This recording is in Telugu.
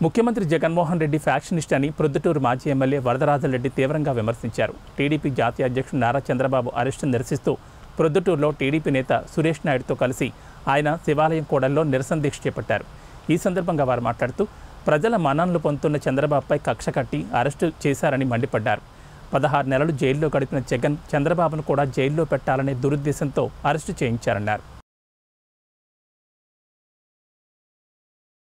ముఖ్యమంత్రి జగన్మోహన్ రెడ్డి ఫ్యాక్షనిస్ట్ అని ప్రొద్దుటూరు మాజీ ఎమ్మెల్యే వరదరాజరెడ్డి తీవ్రంగా విమర్శించారు. టీడీపీ జాతీయ అధ్యక్షుడు నారా చంద్రబాబు అరెస్టును నిరసిస్తూ ప్రొద్దుటూరులో టీడీపీ నేత సురేష్ నాయుడుతో కలిసి ఆయన శివాలయం కూడల్లో నిరసన దీక్ష చేపట్టారు. ఈ సందర్భంగా వారు మాట్లాడుతూ ప్రజల మన్ననలు పొందుతున్న చంద్రబాబుపై కక్ష కట్టి అరెస్టు చేశారని మండిపడ్డారు. 16 నెలలు జైల్లో గడిపిన జగన్ చంద్రబాబును కూడా జైల్లో పెట్టాలనే దురుద్దేశంతో అరెస్టు చేయించారన్నారు.